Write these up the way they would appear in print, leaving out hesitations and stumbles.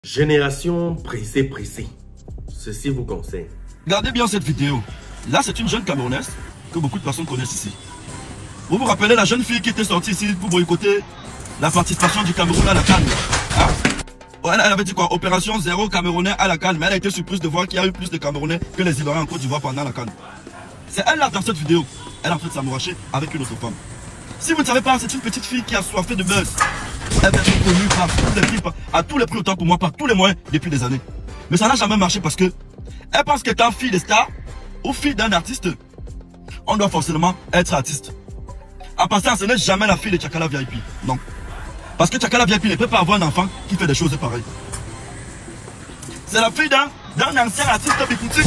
Génération pressée. Ceci vous conseille. Regardez bien cette vidéo. Là, c'est une jeune Camerounaise que beaucoup de personnes connaissent ici. Vous vous rappelez la jeune fille qui était sortie ici pour boycotter la participation du Cameroun à la CAN, hein? Elle avait dit quoi? Opération zéro Camerounais à la CAN. Mais elle a été surprise de voir qu'il y a eu plus de Camerounais que les Ivoiriens en Côte d'Ivoire pendant la CAN. C'est elle là dans cette vidéo. Elle est en train de s'amouracher avec une autre femme. Si vous ne savez pas, c'est une petite fille qui a soifé de buzz. Elle est connue par tous les prix, à tous les prix, autant pour moi, par tous les moyens depuis des années. Mais ça n'a jamais marché parce que elle pense qu'étant fille de star ou fille d'un artiste, on doit forcément être artiste. En passant, ce n'est jamais la fille de Tchakala VIP. Non. Parce que Tchakala VIP ne peut pas avoir un enfant qui fait des choses pareilles. C'est la fille d'un ancien artiste Bikouti.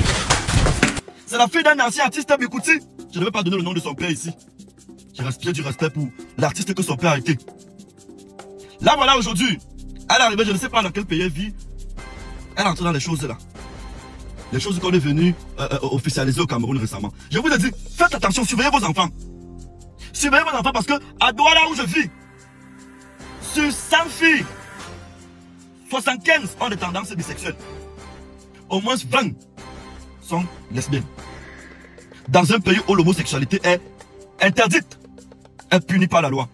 C'est la fille d'un ancien artiste Bikouti. Je ne vais pas donner le nom de son père ici. J'ai du respect pour l'artiste que son père a été. Là, voilà, aujourd'hui, elle est arrivée, je ne sais pas dans quel pays elle vit. Elle est entrée dans les choses là. Les choses qu'on est venu officialiser au Cameroun récemment. Je vous ai dit, faites attention, surveillez vos enfants. Surveillez vos enfants parce que à Douala où je vis, sur 100 filles, 75 ont des tendances bisexuelles. Au moins 20 sont lesbiennes. Dans un pays où l'homosexualité est interdite, est punie par la loi.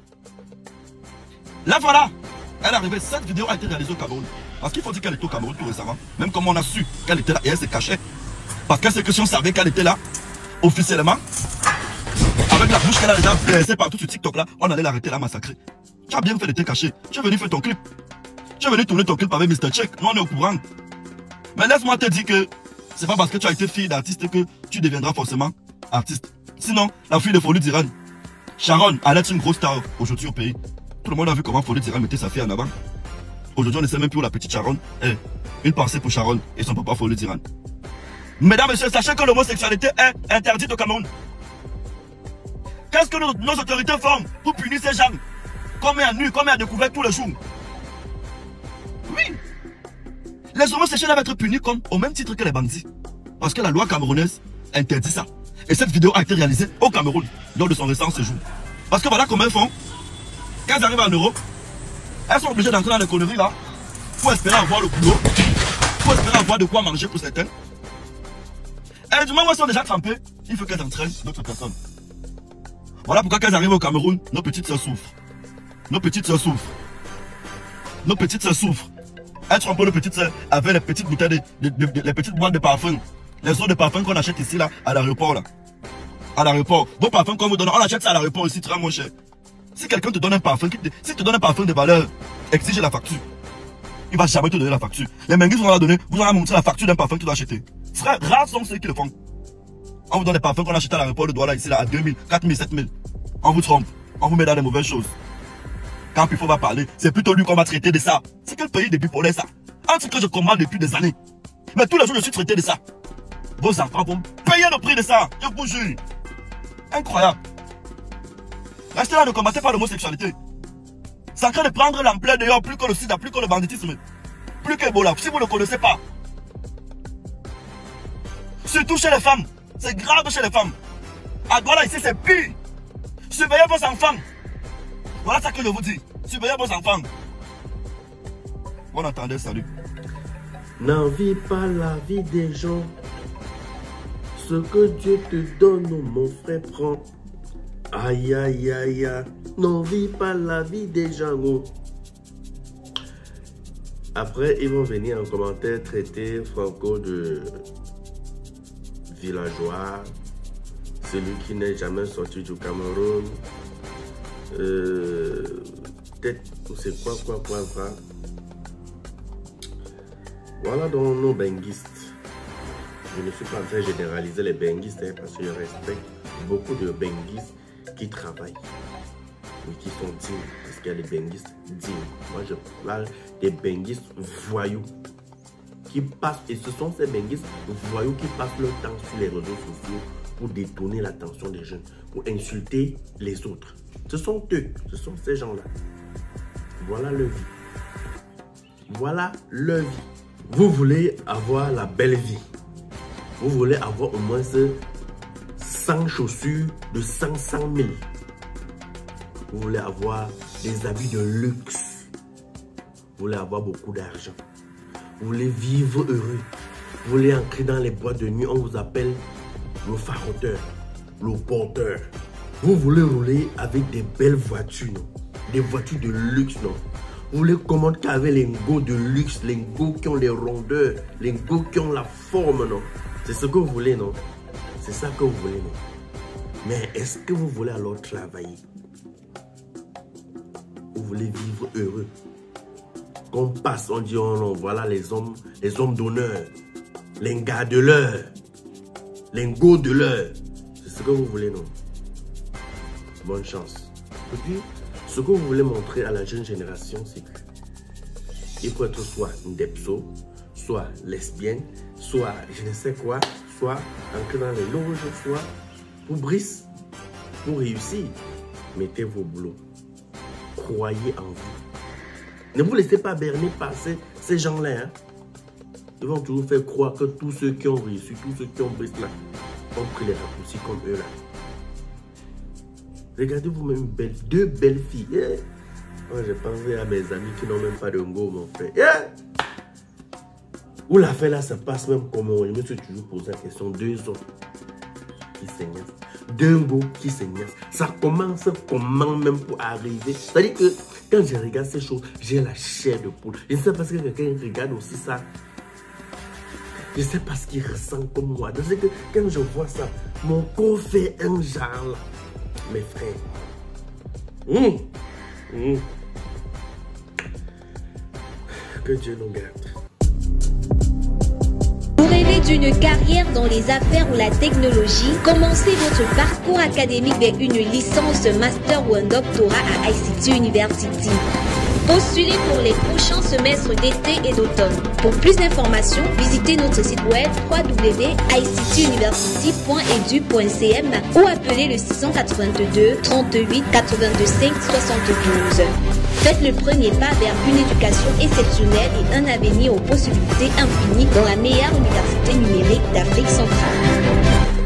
Là voilà, elle est arrivée, cette vidéo a été réalisée au Cameroun. Parce qu'il faut dire qu'elle était au Cameroun tout récemment. Même comme on a su qu'elle était là et elle se cachait. Parce que c'est que si on savait qu'elle était là, officiellement, avec la bouche qu'elle a déjà blessée partout sur TikTok là, on allait l'arrêter, la massacrer. Tu as bien fait de te cacher. Tu es venu faire ton clip. Tu es venu tourner ton clip avec Mr. Check. Nous on est au courant. Mais laisse-moi te dire que c'est pas parce que tu as été fille d'artiste que tu deviendras forcément artiste. Sinon, la fille de Folie d'Iran, Sharon, elle est une grosse star aujourd'hui au pays. Tout le monde a vu comment Folie d'Iran mettait sa fille en avant. Aujourd'hui, on ne sait même plus où la petite Sharon est. Une pensée pour Sharon et son papa Folie d'Iran. Mesdames et messieurs, sachez que l'homosexualité est interdite au Cameroun. Qu'est-ce que nos autorités font pour punir ces gens? Comme à nu, comme à découvert tous les jours. Oui. Les homosexuels doivent être punis comme au même titre que les bandits. Parce que la loi camerounaise interdit ça. Et cette vidéo a été réalisée au Cameroun lors de son récent séjour. Parce que voilà comment elles font. Quand elles arrivent en Europe, elles sont obligées d'entrer dans les conneries là pour espérer avoir le boulot, pour espérer avoir de quoi manger pour certaines. Et du moment où elles sont déjà trempées, il faut qu'elles entraînent d'autres personnes. Voilà pourquoi quand elles arrivent au Cameroun, nos petites sœurs souffrent. Nos petites sœurs souffrent. Nos petites sœurs souffrent. Elles trompent nos petites sœurs avec les petites bouteilles, les petites boîtes de parfum. Les eaux de parfum qu'on achète ici là, à l'aéroport là. À l'aéroport. Vos parfums qu'on vous donne, on achète ça à l'aéroport ici très moins cher. Si quelqu'un te donne un parfum, si te donne un parfum de valeur, exige la facture. Il va jamais te donner la facture. Les menguis vont la donner, vous allez montrer la facture d'un parfum que tu dois acheter. Frère, rares sont ceux qui le font. On vous donne des parfums qu'on achète à l'aéroport de Douala ici là à 2000, 4000, 7000. On vous trompe. On vous met dans les mauvaises choses. Quand Pifo va parler, c'est plutôt lui qu'on va traiter de ça. C'est quel pays depuis pour ça? Un truc que je commande depuis des années. Mais tous les jours je suis traité de ça. Vos enfants vont payer le prix de ça. Je vous jure. Incroyable. Restez là, ne combattez pas l'homosexualité. C'est en train de prendre l'ampleur dehors, plus que le sida, plus que le banditisme. Plus que Ebola, si vous ne connaissez pas. Surtout chez les femmes. C'est grave chez les femmes. À Douala ici, c'est pire. Surveillez vos enfants. Voilà ça que je vous dis. Surveillez vos enfants. Bon entendez, salut. N'envie pas la vie des gens. Ce que Dieu te donne, mon frère, prends. Aïe, aïe, aïe, aïe. N'envie pas la vie des gens. Après, ils vont venir en commentaire traiter Franco de villageois, celui qui n'est jamais sorti du Cameroun. Peut-être, c'est quoi. Voilà donc nos benguistes. Je ne suis pas en train de généraliser les benguistes parce que je respecte beaucoup de benguistes qui travaillent et qui sont dignes. Parce qu'il y a des benguistes dignes. Moi, je parle des benguistes voyous qui passent, et ce sont ces benguistes voyous qui passent leur temps sur les réseaux sociaux pour détourner l'attention des jeunes, pour insulter les autres. Ce sont eux, ce sont ces gens-là. Voilà leur vie. Voilà leur vie. Vous voulez avoir la belle vie. Vous voulez avoir au moins 100 chaussures de 100 000. Vous voulez avoir des habits de luxe. Vous voulez avoir beaucoup d'argent. Vous voulez vivre heureux. Vous voulez entrer dans les boîtes de nuit, on vous appelle le faroteur, le porteur. Vous voulez rouler avec des belles voitures, non? Des voitures de luxe, non? Vous voulez commander avec les lingots de luxe, les lingots qui ont les rondeurs, les lingots qui ont la forme, non? C'est ce que vous voulez, non? C'est ça que vous voulez, non? Mais est-ce que vous voulez alors travailler? Vous voulez vivre heureux? Qu'on passe, on dit, oh non, voilà les hommes d'honneur, les gars de l'heure, les go de l'heure. C'est ce que vous voulez, non? Bonne chance. Et puis, ce que vous voulez montrer à la jeune génération, c'est qu'il faut être soit une depso, soit lesbienne, soit je ne sais quoi, soit entrer dans les loges, soit pour briser, pour réussir. Mettez vos boulots. Croyez en vous. Ne vous laissez pas berner par ces gens-là. Hein. Ils vont toujours faire croire que tous ceux qui ont réussi, tous ceux qui ont brisé là, ont pris les raccourcis comme eux là. Regardez vous-même deux belles filles. Yeah. Moi, j'ai pensé à mes amis qui n'ont même pas de go, mon frère. Yeah. Où l'affaire là se passe même comment? Je me suis toujours posé la question. Deux hommes qui s'aignent. Deux go qui s'aignent. Ça commence comment même pour arriver? C'est-à-dire que quand je regarde ces choses, j'ai la chair de poule. Je ne sais pas si quelqu'un regarde aussi ça. Je ne sais pas ce qu'il ressent comme moi. Je sais que quand je vois ça, mon corps fait un genre là. Mes frères. Que Dieu nous garde. Vous rêvez d'une carrière dans les affaires ou la technologie? Commencez votre parcours académique vers une licence, master ou un doctorat à ICT University. Postulez pour les prochains semestres d'été et d'automne. Pour plus d'informations, visitez notre site web www.ictuniversity.edu.cm ou appelez le 682 38 82 5 72. Faites le premier pas vers une éducation exceptionnelle et un avenir aux possibilités infinies dans la meilleure université numérique d'Afrique centrale.